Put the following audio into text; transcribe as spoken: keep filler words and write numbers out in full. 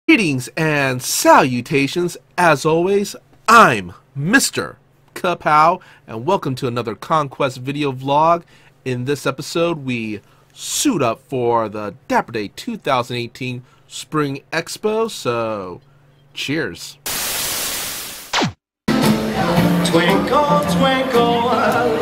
Greetings and salutations. As always, I'm Mister Kapow, and welcome to another Conquest video vlog. In this episode, we suit up for the Dapper Day two thousand eighteen Spring Expo, so cheers. Twinkle, twinkle,